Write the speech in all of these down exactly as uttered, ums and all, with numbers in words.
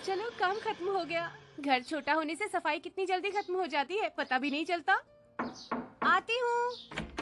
चलो काम खत्म हो गया। घर छोटा होने से सफाई कितनी जल्दी खत्म हो जाती है, पता भी नहीं चलता। आती हूँ।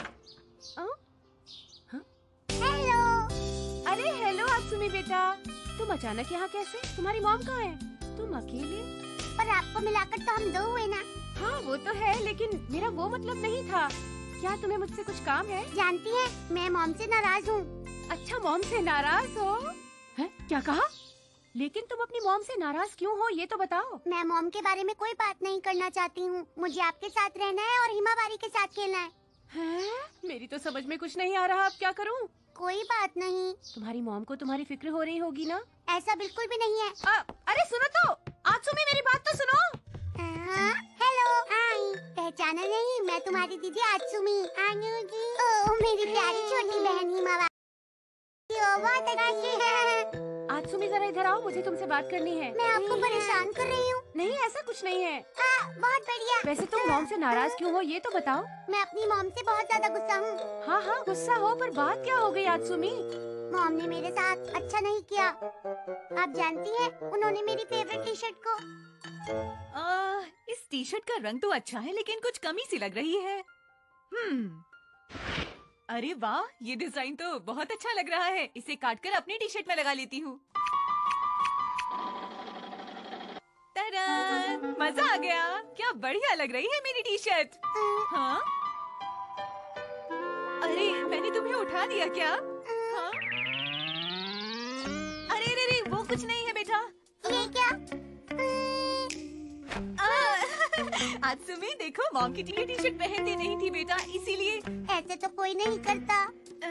हेलो। अरे हेलो आत्सुमी बेटा, तुम अचानक यहाँ कैसे? तुम्हारी मॉम कहाँ है? तुम अकेले? पर आपको मिलाकर तो हम दो हुए ना। हाँ वो तो है, लेकिन मेरा वो मतलब नहीं था। क्या तुम्हें मुझसे कुछ काम है? जानती है, मैं मॉम से नाराज हूँ। अच्छा मॉम से नाराज हो? है? क्या कहा? लेकिन तुम अपनी मॉम से नाराज क्यों हो, ये तो बताओ। मैं मॉम के बारे में कोई बात नहीं करना चाहती हूँ। मुझे आपके साथ रहना है और हिमावारी के साथ खेलना है। हैं? मेरी तो समझ में कुछ नहीं आ रहा, अब क्या करूँ? कोई बात नहीं। तुम्हारी मॉम को तुम्हारी फिक्र हो रही होगी ना? ऐसा बिल्कुल भी नहीं है। आ, अरे सुनो तो, आत्सुमी मेरी बात तो सुनो। हाँ, हेलो। हाय, पहचाना नहीं? मैं तुम्हारी दीदी आत्सुमी। आनुजी। ओह मेरी प्यारी छोटी बहन हिमावारी। बहुत अच्छी है। आत्सुमी जरा इधर आओ, मुझे तुमसे बात करनी है। मैं आपको परेशान कर रही हूँ? नहीं ऐसा कुछ नहीं है। आ, बहुत बढ़िया। वैसे तुम मॉम से नाराज क्यों हो, ये तो बताओ। मैं अपनी मॉम से बहुत ज्यादा गुस्सा हूँ। हाँ हाँ गुस्सा हो, पर बात क्या हो गई आत्सुमी? मॉम ने मेरे साथ अच्छा नहीं किया। आप जानती हैं, उन्होंने मेरी फेवरेट टी शर्ट को। आ, इस टी शर्ट का रंग तो अच्छा है, लेकिन कुछ कमी सी लग रही है। हम्म अरे वाह, ये डिजाइन तो बहुत अच्छा लग रहा है। इसे काटकर अपनी टी शर्ट में लगा लेती हूँ। तड़न! मजा आ गया। क्या बढ़िया लग रही है मेरी टी शर्ट। हाँ? अरे मैंने तुम्हें उठा दिया क्या? हाँ? अरे अरे अरे वो कुछ नहीं है बेटा। ये क्या? आत्सुमी देखो, मॉम की टी शर्ट पहनती नहीं थी बेटा, इसीलिए। ऐसे तो कोई नहीं करता।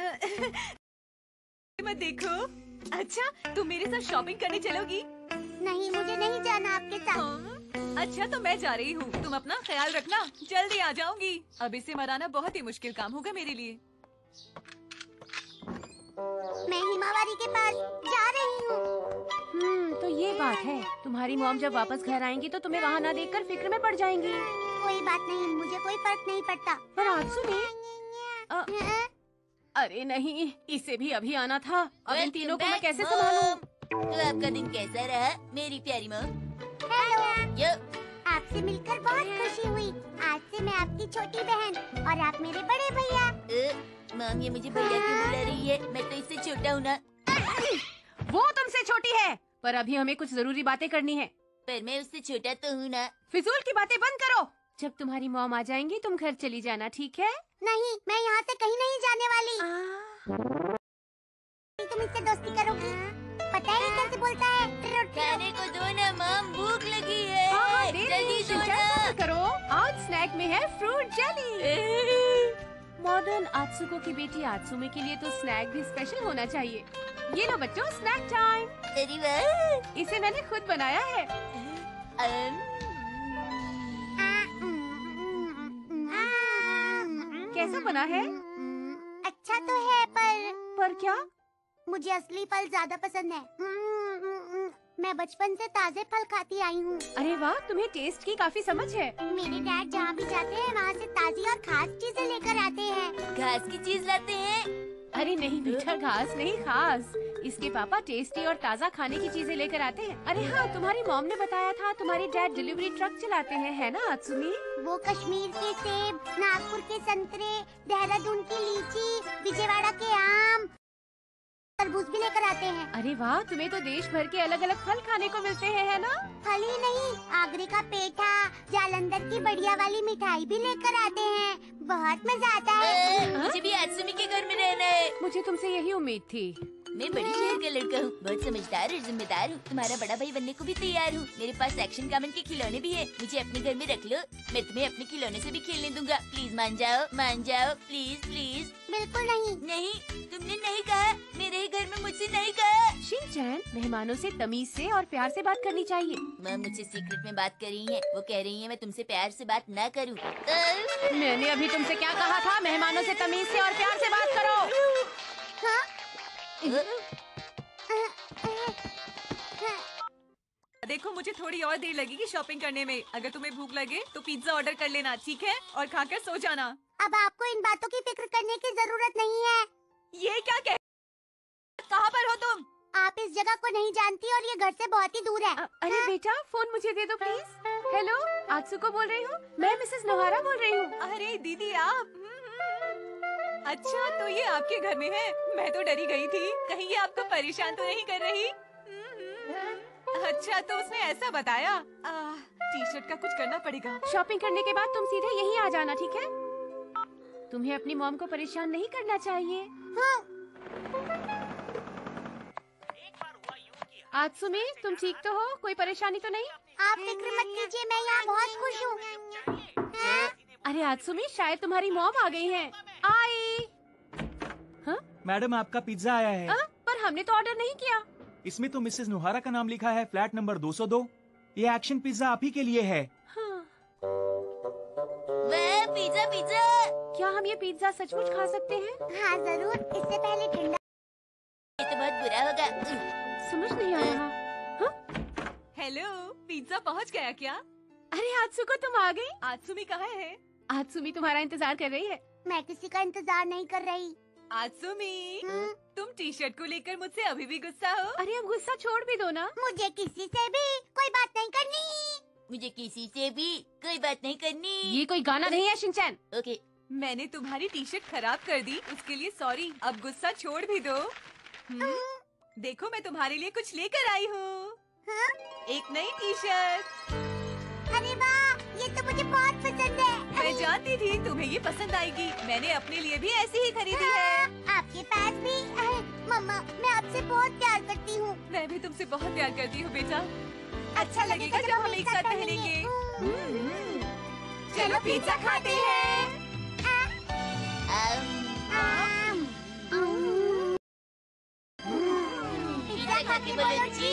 मत देखो। अच्छा तुम मेरे साथ शॉपिंग करने चलोगी? नहीं, मुझे नहीं जाना आपके साथ। हाँ? अच्छा तो मैं जा रही हूँ, तुम अपना ख्याल रखना, जल्दी आ जाऊंगी। अब इसे मनाना बहुत ही मुश्किल काम होगा मेरे लिए। मैं हिमावारी के पास जा रही हूँ। हम्म तो ये बात है। तुम्हारी मॉम जब वापस घर आएंगी तो तुम्हें वहाँ न देखकर फिक्र में पड़ जाएंगी। कोई बात नहीं, मुझे कोई फर्क नहीं पड़ता। पर आत्सुमी, अरे नहीं, इसे भी अभी आना था। अब इन तीनों को मैं कैसे संभालूं? तो आपका दिन कैसा रहा मेरी प्यारी मॉम? हेलो। यो आपसे मिलकर बहुत खुशी हुई। आज से मैं आपकी छोटी बहन और आप मेरे बड़े भैया। मॉम ये मुझे भैया क्यों बुला रही है? मैं तो इससे छोटा हूँ ना। वो तुमसे छोटी है, पर अभी हमें कुछ जरूरी बातें करनी है। पर मैं उससे छोटा तो हूँ ना। फिजूल की बातें बंद करो। जब तुम्हारी मॉम आ जाएंगी तुम घर चली जाना, ठीक है? नहीं, मैं यहाँ से कहीं नहीं जाने वाली। तुम इससे दोस्ती करोगी? पता है ये कैसे बोलता है? खाने को दो ना मॉम, भूख लगी है। हाँ, जल्दी दो चिंता ना। मत करो, आज स्नैक में है फ्रूट जेली। मॉडर्न आत्सुको की बेटी आत्सुमी के लिए तो स्नैक भी स्पेशल होना चाहिए। ये लो बच्चों, स्नैक टाइम। अरे वाह, इसे मैंने खुद बनाया है। कैसा बना है? अच्छा तो है, पर पर क्या? मुझे असली फल ज्यादा पसंद है। मैं बचपन से ताजे फल खाती आई हूँ। अरे वाह, तुम्हें टेस्ट की काफी समझ है। मेरे डैड जहाँ भी जाते हैं वहाँ से ताजी और खास चीजें लेकर आते हैं। घास की चीज लाते हैं? अरे नहीं बेटा, घास नहीं, खास। इसके पापा टेस्टी और ताज़ा खाने की चीजें लेकर आते हैं। अरे हाँ, तुम्हारी मॉम ने बताया था तुम्हारे डैड डिलीवरी ट्रक चलाते हैं, है ना आत्सुमी? वो कश्मीर के सेब, नागपुर के संतरे, देहरादून की लीची, विजयवाड़ा के आम, तरबूज भी लेकर आते हैं। अरे वाह, तुम्हें तो देश भर के अलग अलग फल खाने को मिलते हैं, है ना? फल ही नहीं, आगरे का पेठा, जालंधर की बढ़िया वाली मिठाई भी लेकर आते हैं। बहुत मजा आता है। आ, मुझे भी आत्सुमी के घर में रहना है। मुझे तुमसे यही उम्मीद थी। मैं बड़ी शहर का लड़का हूँ, बहुत समझदार और जिम्मेदार हूँ। तुम्हारा बड़ा भाई बनने को भी तैयार हूँ। मेरे पास एक्शन कामन के खिलौने भी है, मुझे अपने घर में रख लो। मैं तुम्हें अपने खिलौने से भी खेलने दूंगा। प्लीज मान जाओ, मान जाओ, प्लीज प्लीज। बिल्कुल नहीं। नहीं, तुमने नहीं कहा, मेरे ही घर में मुझसे नहीं कहा। शिनचैन, मेहमानों से तमीज से और प्यार से बात करनी चाहिए। मॉम मुझसे सीक्रेट में बात कर रही है। वो कह रही है मैं तुमसे प्यार से बात ना करूँ। मैंने अभी तुमसे क्या कहा था? मेहमानों से तमीज से और प्यार से बात करो। हाँ? देखो मुझे थोड़ी और देर लगेगी शॉपिंग करने में। अगर तुम्हें भूख लगे तो पिज्जा ऑर्डर कर लेना, ठीक है? और खाकर सो जाना। अब आपको इन बातों की फिक्र करने की जरूरत नहीं है। ये क्या कह? कहाँ पर हो तुम? आप इस जगह जगह को नहीं जानती और ये घर से बहुत ही दूर है। अ- अरे बेटा, फोन मुझे दे दो प्लीज। हेलो, आत्सुको बोल रही हूँ। मैं मिसेस नोहारा बोल रही हूँ। अरे दीदी आप, अच्छा तो ये आपके घर में है। मैं तो डरी गई थी, कहीं ये आपको परेशान तो नहीं कर रही। अच्छा तो उसने ऐसा बताया। टी शर्ट का कुछ करना पड़ेगा। शॉपिंग करने के बाद तुम सीधे यहीं आ जाना, ठीक है? तुम्हें अपनी मॉम को परेशान नहीं करना चाहिए। हाँ। आत्सुमी, तुम ठीक तो हो? कोई परेशानी तो नहीं? आप फिक्र मत कीजिए, मैं यहाँ बहुत खुश हूँ। हाँ? अरे आत्सुमी, शायद तुम्हारी मॉम आ गई हैं। आई। हाँ? मैडम आपका पिज्जा आया है। आ? पर हमने तो ऑर्डर नहीं किया। इसमें तो मिसेस नोहारा का नाम लिखा है, फ्लैट नंबर दो सौ दो। ये एक्शन पिज्जा आप ही के लिए है। हाँ। वाह पिज्जा पिज्जा। क्या हम ये पिज्जा सचमुच खा सकते हैं? हाँ जरूर, इससे पहले ठंडा। ये तो बहुत बुरा होगा। समझ नहीं आ रहा। हेलो, पिज्जा पहुंच गया क्या? अरे आत्सुको, तुम आ गई? आत्सुमी कहाँ है? आत्सुमी तुम्हारा इंतजार कर रही है। मैं किसी का इंतजार नहीं कर रही। आत्सुमी, हम्म, तुम टी शर्ट को लेकर मुझसे अभी भी गुस्सा हो? अरे अब गुस्सा छोड़ भी दो ना। मुझे किसी से भी कोई बात नहीं करनी। मुझे किसी से भी कोई बात नहीं करनी। ये कोई गाना नहीं है शिनचैन। ओके। मैंने तुम्हारी टी शर्ट खराब कर दी, उसके लिए सॉरी। अब गुस्सा छोड़ भी दो। हम्म? देखो मैं तुम्हारे लिए कुछ लेकर आई हूँ। हाँ? एक नई टी शर्ट। अरे वाह, ये तो मुझे बहुत पसंद है। मैं जानती थी तुम्हें ये पसंद आएगी। मैंने अपने लिए भी ऐसी ही खरीदी है। आपके पास भी? अह, मम्मा, मैं आपसे बहुत प्यार करती हूँ। मैं भी तुमसे बहुत प्यार करती हूँ बेटा। अच्छा लगेगा जब हम एक साथ टहलेंगे। हम्म, चलो पिज्जा खाते हैं। आम, आम, आम। पिज्जा खा के बोलो जी।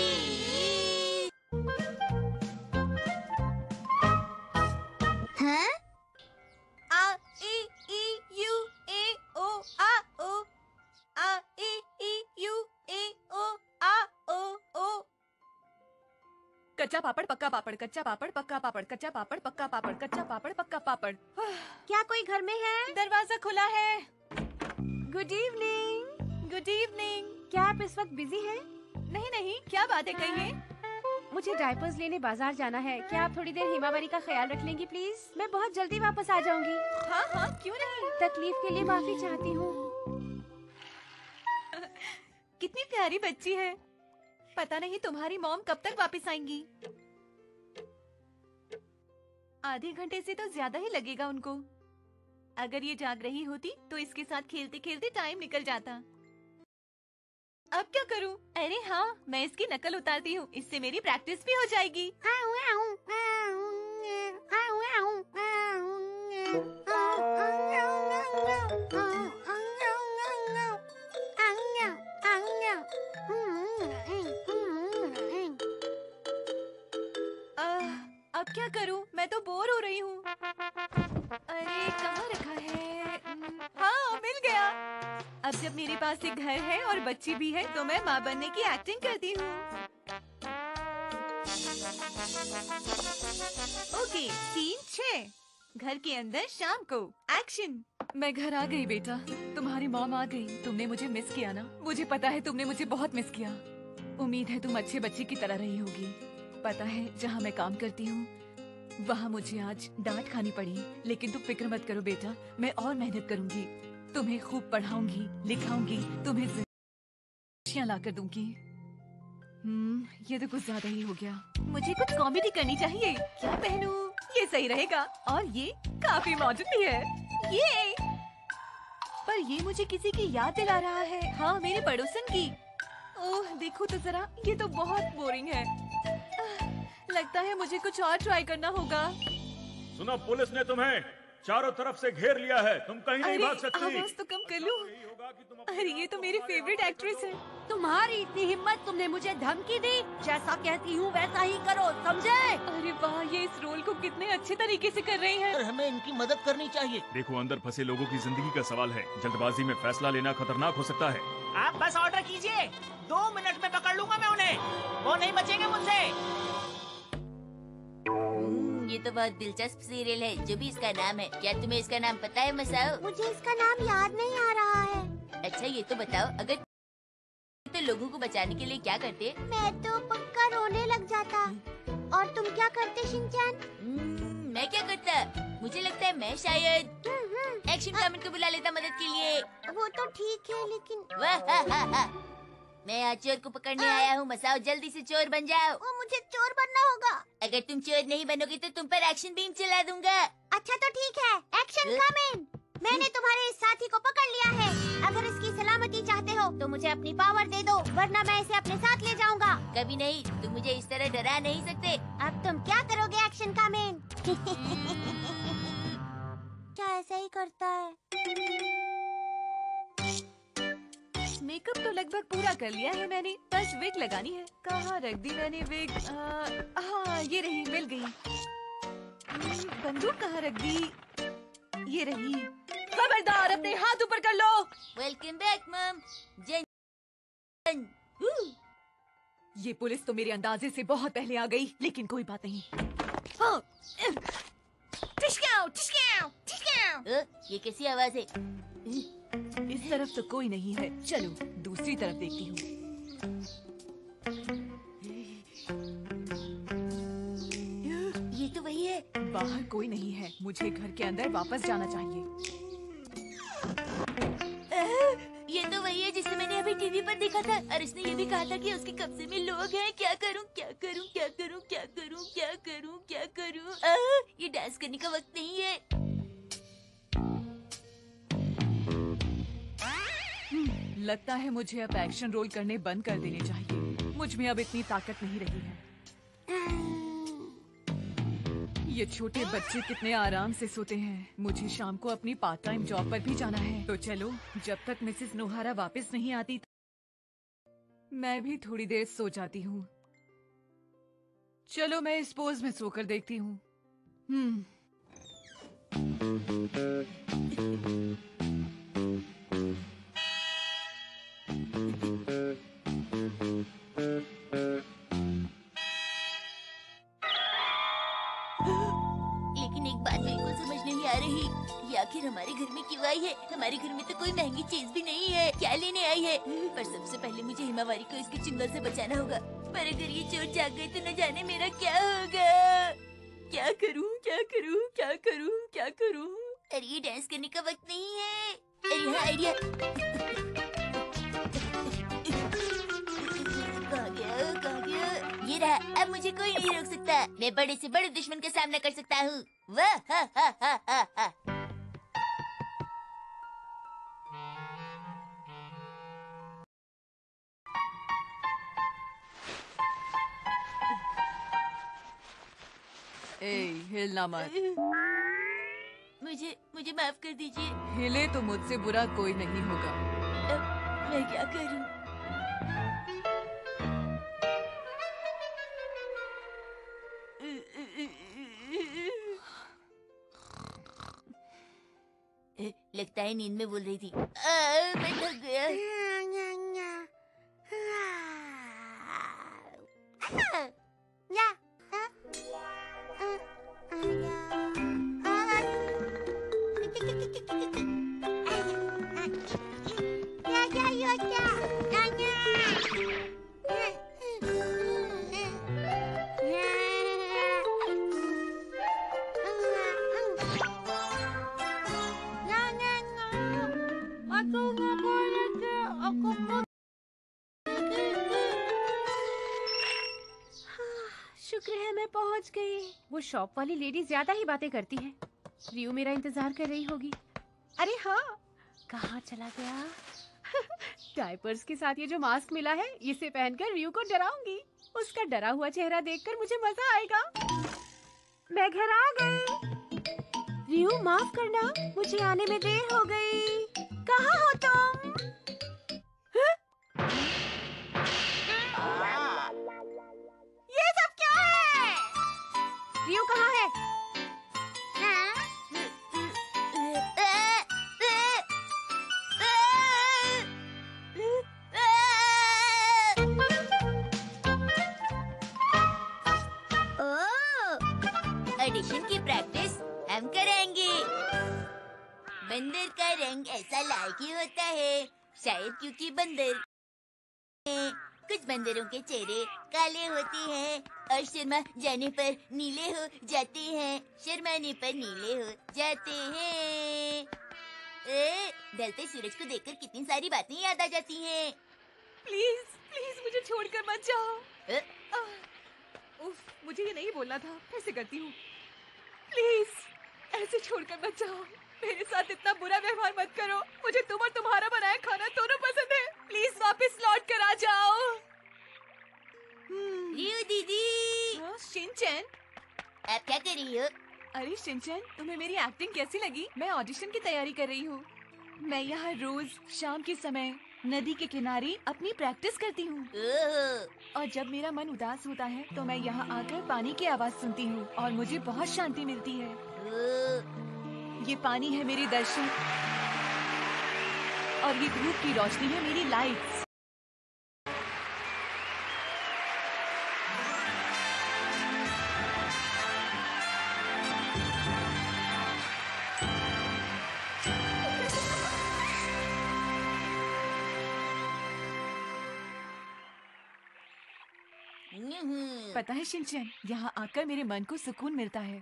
हाँ? आ ई ई यू ए ओ आ ओ। आ ई ई यू ए ओ आ ओ ओ। कच्चा पापड़ पक्का पापड़, कच्चा पापड़ पक्का पापड़, कच्चा पापड़ पक्का पापड़, कच्चा पापड़ पक्का पापड़। क्या कोई घर में है? दरवाजा खुला है। Good evening. Good evening. क्या आप इस वक्त बिजी हैं? नहीं नहीं, क्या बात है, कहिए। मुझे डायपर्स लेने बाजार जाना है। क्या आप थोड़ी देर हिमावरी का ख्याल रख लेंगी प्लीज? मैं बहुत जल्दी वापस आ जाऊंगी। हाँ हाँ, क्यों नहीं। तकलीफ के लिए माफी चाहती हूँ। कितनी प्यारी बच्ची है। पता नहीं तुम्हारी मॉम कब तक वापस आएंगी। आधे घंटे से तो ज्यादा ही लगेगा उनको। अगर ये जाग रही होती तो इसके साथ खेलते खेलते टाइम निकल जाता। अब क्या करूं? अरे हाँ, मैं इसकी नकल उतारती हूँ, इससे मेरी प्रैक्टिस भी हो जाएगी। आऊ, आऊ, आऊ, आऊ, आऊ, आह, अब क्या करूं? मैं तो बोर हो रही हूँ। अरे कहाँ रखा है? हम्म, हाँ मिल गया। अब जब मेरे पास एक घर है और बच्ची भी है तो मैं माँ बनने की एक्टिंग करती हूँ। ओके, सीन छह। घर के अंदर शाम को एक्शन। मैं घर आ गई बेटा, तुम्हारी मॉम आ गई। तुमने मुझे मिस किया ना? मुझे पता है तुमने मुझे बहुत मिस किया। उम्मीद है तुम अच्छे बच्चे की तरह रही होगी। पता है जहाँ मैं काम करती हूँ वहाँ मुझे आज डांट खानी पड़ी, लेकिन तुम फिक्र मत करो बेटा, मैं और मेहनत करूंगी। तुम्हें खूब पढ़ाऊंगी, लिखाऊंगी, तुम्हें खुशियाँ ला कर दूंगी। हम्म, ये तो कुछ ज्यादा ही हो गया। मुझे कुछ कॉमेडी करनी चाहिए। क्या पहनूं? ये सही रहेगा और ये काफी मॉडर्न भी है। ये पर ये मुझे किसी की याद दिला रहा है। हाँ, मेरे पड़ोसन की। ओह देखो तो जरा, ये तो बहुत बोरिंग है। आह, लगता है मुझे कुछ और ट्राई करना होगा। सुनो, पुलिस ने तुम्हें चारों तरफ से घेर लिया है, तुम कहीं नहीं अरे भाग सकती। आवाज तो कम कर लूं। यही होगा कि तुम अपने अरे ये तो मेरी फेवरेट एक्ट्रेस है। तुम्हारी इतनी हिम्मत, तुमने मुझे धमकी दी। जैसा कहती हूँ वैसा ही करो, समझे? अरे वाह, ये इस रोल को कितने अच्छे तरीके से कर रही है। पर हमें इनकी मदद करनी चाहिए। देखो, अंदर फंसे लोगों की जिंदगी का सवाल है। जल्दबाजी में फैसला लेना खतरनाक हो सकता है। आप बस ऑर्डर कीजिए, दो मिनट में पकड़ लूंगा मैं उन्हें। वो नहीं बचेंगे मुझसे। हम्म, ये तो बहुत दिलचस्प सीरियल है, जो भी इसका नाम है। क्या तुम्हें इसका नाम पता है मसाओ? मुझे इसका नाम याद नहीं आ रहा है। अच्छा ये तो बताओ, अगर तो लोगों को बचाने के लिए क्या करते? मैं तो पक्का रोने लग जाता। और तुम क्या करते शिनचैन? हम्म, मैं क्या करता? मुझे लगता है मैं शायद एक्शन कामेन को बुला लेता मदद के लिए। वो तो ठीक है लेकिन वाह हा हा हा। मैं आज चोर को पकड़ने आया हूँ। मसाओ जल्दी से चोर बन जाओ। वो मुझे चोर बनना होगा। अगर तुम चोर नहीं बनोगे तो तुम पर एक्शन बीम चला दूंगा। अच्छा तो ठीक है, एक्शन कामेन। मैंने तुम्हारे इस साथी को पकड़ लिया है। अगर इसकी सलामती चाहते हो तो मुझे अपनी पावर दे दो, वरना मैं इसे अपने साथ ले जाऊंगा। कभी नहीं, तुम मुझे इस तरह डरा नहीं सकते। अब तुम क्या करोगे एक्शन कामेन? क्या ऐसा ही करता है? मेकअप तो लगभग पूरा कर लिया है मैंने, बस विग लगानी है। कहाँ रख दी मैंने विग? आ, हाँ ये रही, मिल गई। हम्म, बंदूक कहाँ रख दी? ये रही। खबरदार, अपने हाथ ऊपर कर लो। वेलकम बैक मम। जन, जन। ये पुलिस तो मेरे अंदाजे से बहुत पहले आ गई, लेकिन कोई बात नहीं। हाँ। टिशकाओ, टिशकाओ, टिशकाओ। अ, ये कैसी आवाज है? इस तरफ तो कोई नहीं है, चलो दूसरी तरफ देखती हूँ। ये तो वही है। बाहर कोई नहीं है, मुझे घर के अंदर वापस जाना चाहिए। ये तो वही है जिसे मैंने अभी टीवी पर देखा था, और उसने ये भी कहा था कि उसके कब्जे में लोग हैं। क्या करूं, क्या करूं, क्या करूं, क्या करूं, क्या करूं, क्या करूं? आह, ये डांस करने का वक्त नहीं है। लगता है मुझे अब एक्शन रोल करने बंद कर देने चाहिए। मुझ में अब इतनी ताकत नहीं रही है। ये छोटे बच्चे कितने आराम से सोते हैं। मुझे शाम को अपनी पार्ट टाइम जॉब पर भी जाना है। तो चलो, जब तक मिसेस नोहारा वापस नहीं आती मैं भी थोड़ी देर सो जाती हूँ। चलो मैं इस पोज में सोकर देखती हूँ। हम्म लेकिन एक बात बिल्कुल समझ नहीं आ रही, ये आखिर हमारे घर में क्यों आई है? हमारे घर में तो कोई महंगी चीज भी नहीं है। क्या लेने आई है? पर सबसे पहले मुझे हिमावारी को इसके चिंगल से बचाना होगा। पर अगर ये चोर जाग गई तो न जाने मेरा क्या होगा। क्या करूं, क्या करूं, क्या करूं, क्या करूं? अरे ये डांस करने का वक्त नहीं है। अरे हाँ, आइडिया। कहाँ गया, कहाँ गया? ये रहा। अब मुझे कोई नहीं रोक सकता। मैं बड़े से बड़े दुश्मन का सामना कर सकता हूँ। वाह हा हा हा हा हा। ए, हिलना मत। मुझे मुझे माफ कर दीजिए। हिले तो मुझसे बुरा कोई नहीं होगा। अब मैं क्या करूं? लगता है नींद में बोल रही थी। आ, मैं थक गया। शुक्र है मैं पहुंच गई। वो शॉप वाली लेडी ज्यादा ही बातें करती है। रियू मेरा इंतजार कर रही होगी। अरे हाँ, कहाँ चला गया? डायपर्स के साथ ये जो मास्क मिला है, इसे पहनकर रियू को डराऊंगी। उसका डरा हुआ चेहरा देखकर मुझे मजा आएगा। मैं घर आ गई। रियू माफ करना, मुझे आने में देर हो गई। कहाँ हो तुम? ये सब क्या है? रियू कहाँ है? ऑडिशन की प्रैक्टिस हम करेंगे। बंदर का रंग ऐसा लाल क्यों होता है? शायद क्योंकि बंदर कुछ बंदरों के चेहरे काले होते हैं और शर्मा जाने पर नीले हो जाते हैं, शर्माने पर नीले हो जाते हैं। ए, ढलते सूरज को देखकर कितनी सारी बातें याद आ जाती हैं। प्लीज प्लीज मुझे छोड़कर मत जाओ। ए? आह, उफ, मुझे ये नहीं बोलना था, फिर से करती हूँ। प्लीज ऐसे छोड़कर मत जाओ, मेरे साथ इतना बुरा व्यवहार मत करो। मुझे तुम और तुम्हारा बनाया खाना दोनों पसंद है। प्लीज वापस लौट कर आ जाओ। रियो दीदी, हाँ, शिनचैन। आप क्या कर रही हो? अरे शिनचैन, तुम्हें मेरी एक्टिंग कैसी लगी? मैं ऑडिशन की तैयारी कर रही हूँ। मैं यहाँ रोज शाम के समय नदी के किनारे अपनी प्रैक्टिस करती हूँ। ओह, और जब मेरा मन उदास होता है तो मैं यहाँ आकर पानी की आवाज सुनती हूँ और मुझे बहुत शांति मिलती है। ओह, ये पानी है मेरी दर्शन और ये धूप की रोशनी है मेरी लाइट्स। हम्म, पता है शिनचैन, यहाँ आकर मेरे मन को सुकून मिलता है।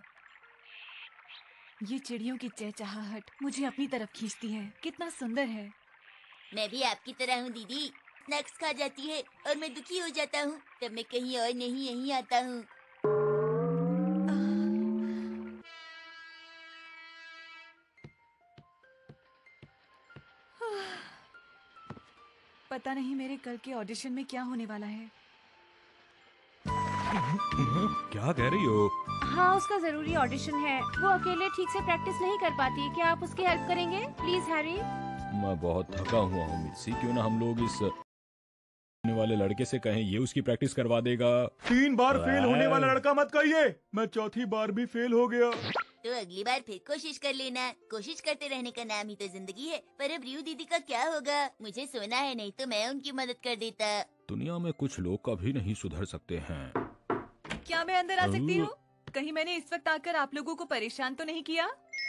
ये चिड़ियों की चहचहाहट मुझे अपनी तरफ खींचती है। कितना सुंदर है। मैं भी आपकी तरह हूँ दीदी। स्नैक्स खा जाती है और मैं दुखी हो जाता हूँ, तब मैं कहीं और नहीं यहीं आता हूँ। पता नहीं मेरे कल के ऑडिशन में क्या होने वाला है। क्या कह रही हो? हाँ, उसका जरूरी ऑडिशन है। वो अकेले ठीक से प्रैक्टिस नहीं कर पाती। क्या आप उसकी हेल्प करेंगे प्लीज हैरी? मैं बहुत थका हुआ हूँ मिर्सी, क्यों ना हम लोग इस होने वाले लड़के से कहें, ये उसकी प्रैक्टिस करवा देगा। तीन बार फेल होने वाला लड़का मत कहिए, मैं चौथी बार भी फेल हो गया। तो अगली बार फिर कोशिश कर लेना। कोशिश करते रहने का नाम ही तो जिंदगी है। पर अब रियो दीदी का क्या होगा? मुझे सोना है, नहीं तो मैं उनकी मदद कर देता। दुनिया में कुछ लोग कभी नहीं सुधर सकते हैं। क्या मैं अंदर आ सकती हूँ? कहीं मैंने इस वक्त आकर आप लोगों को परेशान तो नहीं किया?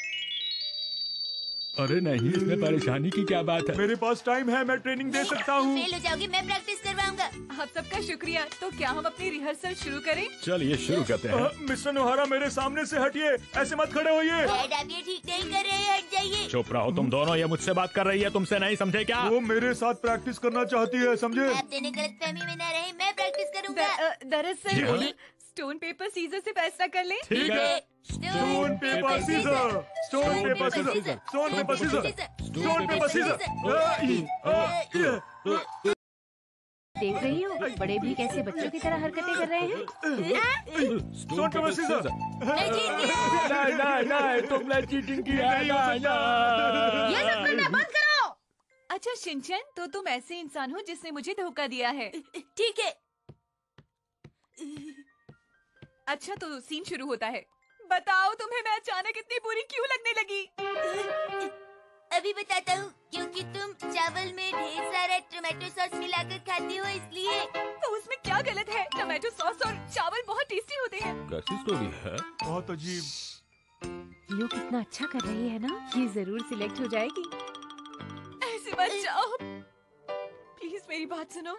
अरे नहीं, इसमें परेशानी की क्या बात है? मेरे पास टाइम है, मैं ट्रेनिंग दे सकता हूँ। फेल हो जाओगे, मैं प्रैक्टिस करवाऊंगा। आप सबका शुक्रिया। तो क्या हम अपनी रिहर्सल शुरू करें? चलिए शुरू करते हैं। अ, मिस्टर नोहारा, मेरे सामने से हटिए, ऐसे मत खड़े होइए। डैड, आप ये ठीक नहीं कर रहे हैं, हट जाइए। चुप रहो तुम दोनों, ये मुझसे बात कर रही है, तुमसे नहीं, समझे क्या? वो मेरे साथ प्रैक्टिस करना चाहती है, समझे? आप दोनों गलतफहमी में न रहे, मैं प्रैक्टिस करूंगा। द- अ, दरअसल स्टोन पेपर सीजर से फैसला कर लें। ठीक है। Stone paper scissor, stone paper scissor, stone paper scissor, stone paper scissor. देख रही हो बड़े भी कैसे बच्चों की तरह हरकतें कर रहे हैं। Stone paper scissor. मैं जीत गया। नहीं नहीं नहीं, तुमने चीटिंग की है। नहीं हो सकता। ये सब करना बंद करो। अच्छा शिनचैन, तो तुम ऐसे इंसान हो जिसने मुझे धोखा दिया है। ठीक है। अच्छा, तो सीन शुरू होता है। बताओ तुम्हें मैं अचानक इतनी बुरी क्यों लगने लगी? अभी बताता हूँ, क्योंकि तुम चावल में ढेर सारा टोमेटो सॉस मिलाकर खाती हो, इसलिए। तो उसमें क्या गलत है? टोमेटो सॉस और चावल बहुत टेस्टी होते हैं। कैसी स्टोरी है? बहुत अजीब। रियो कितना अच्छा कर रही है ना, ये जरूर सिलेक्ट हो जाएगी। ऐसे मत जाओ, प्लीज मेरी बात सुनो।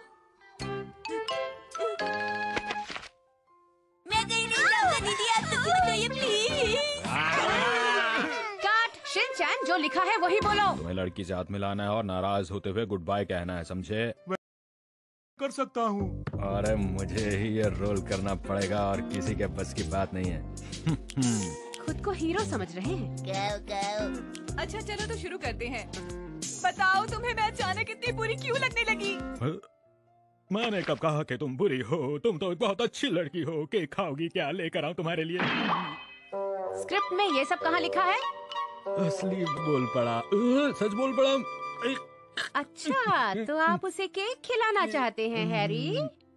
मैं कहीं नहीं जाऊंगा दीदी, आप दुखी मत होइए प्लीज। काट। शिनचैन, जो लिखा है वही बोलो। तुम्हें लड़की से हाथ मिलाना है और नाराज होते हुए गुड बाय कहना है, समझे? कर सकता हूँ। अरे मुझे ही ये रोल करना पड़ेगा और किसी के बस की बात नहीं है। खुद को हीरो समझ रहे हैं। गाओ गाओ। अच्छा चलो तो शुरू करते हैं। बताओ तुम्हें मैं अचानक इतनी बुरी क्यों लगने लगी? मैंने कब कहा कि तुम बुरी हो? तुम तो बहुत अच्छी लड़की हो। केक खाओगी क्या? लेकर आऊं तुम्हारे लिए? स्क्रिप्ट में ये सब कहाँ लिखा है? असली बोल पड़ा, अ, सच बोल पड़ा। अच्छा, तो आप उसे केक खिलाना चाहते हैं हैरी?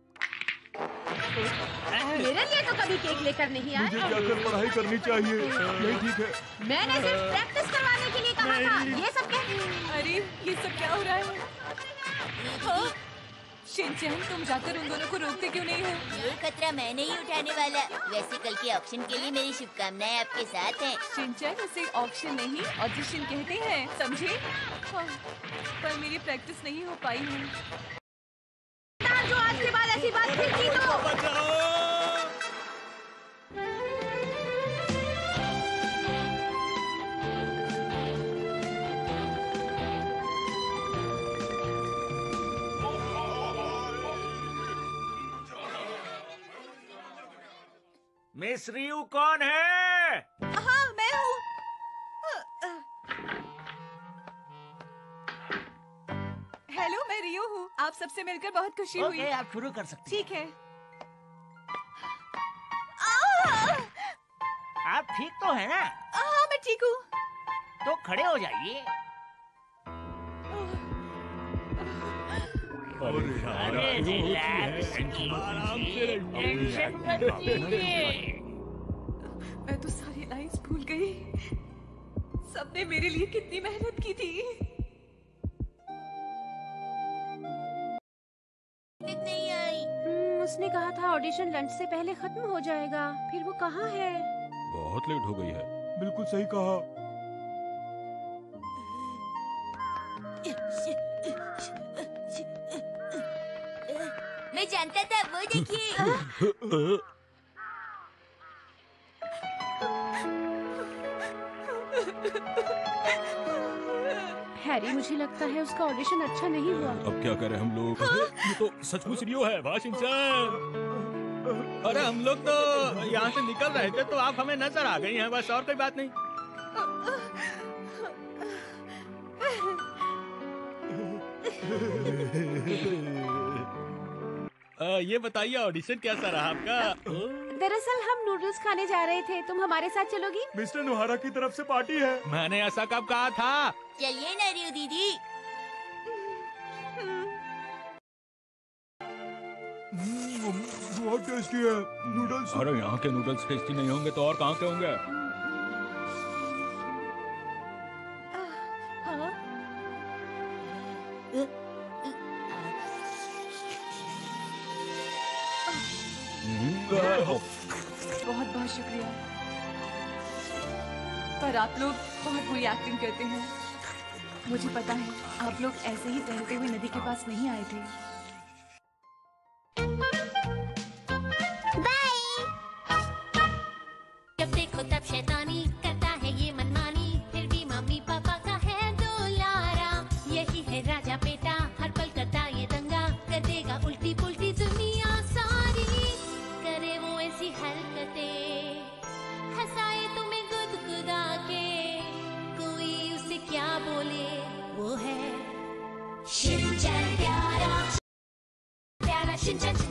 मेरे लिए तो कभी केक लेकर नहीं आए। मुझे जाकर पढ़ाई करनी चाहिए, यही ठीक है। मैंने सिर्फ प्रैक्टिस करवाने के लिए कहा था। ये सब क्या? अरे ये सब क्या हो रहा है? हाँ? शिनचैन, तुम जाकर उन दोनों को रोकते क्यों नहीं हो? ये खतरा मैं नहीं उठाने वाला। वैसे कल के ऑप्शन के लिए मेरी शुभकामनाएं आपके साथ हैं। शिनचैन, इसे ऑप्शन नहीं ऑडिशन कहते हैं, समझे? हाँ, पर मेरी प्रैक्टिस नहीं हो पाई है। मिस रियू कौन है? हाँ मैं हूँ। हेलो, मैं रियो हूँ। आप सबसे मिलकर बहुत खुशी हुई। ओके, आप शुरू कर सकते हैं। ठीक है। आप ठीक तो है ना? हाँ मैं ठीक हूँ। तो खड़े हो जाइए। अरे रिलैक्स कीजिए, टेंशन मत लीजिए। मैं तो सारी लाइंस भूल गई। सबने मेरे लिए कितनी मेहनत की थी। नहीं आई। हम्म, उसने कहा था ऑडिशन लंच से पहले खत्म हो जाएगा। फिर वो कहाँ है? बहुत लेट हो गई है। बिल्कुल सही कहा। मैं जानता था, वो देखिए। हैरी, मुझे लगता है उसका ऑडिशन अच्छा नहीं हुआ। अब क्या करें हम लोग? ये तो सचमुच रियो है। वाशिंगटन। अरे हम लोग तो यहाँ से निकल रहे थे तो आप हमें नजर आ गई हैं, बस और कोई बात नहीं। आ, ये बताइए ऑडिशन कैसा रहा आपका? दरअसल हम नूडल्स खाने जा रहे थे। तुम हमारे साथ चलोगी? मिस्टर नुहारा की तरफ से पार्टी है। मैंने ऐसा कब कहा था? चलिए ना रियो दीदी। बहुत टेस्टी है नूडल्स। अरे यहाँ के नूडल्स टेस्टी नहीं होंगे तो और कहाँ के होंगे? हाँ? बहुत बहुत शुक्रिया। पर आप लोग बहुत बुरी एक्टिंग करते हैं। मुझे पता है, आप लोग ऐसे ही टहलते हुए नदी के पास नहीं आए थे। जब देखो तब शैतानी करता है ये मनमानी, फिर भी मम्मी पापा का है दुलारा। यही है राजा बेटा, हर पल करता ये दंगा, कर देगा उल्टी पुल्टी दुनिया सारी। करे वो ऐसी हरकतें, हंसाए तुम्हें गुदगुदा के, कोई उसे क्या बोले, वो है शिनचैन प्यारा, प्यारा शिनचैन।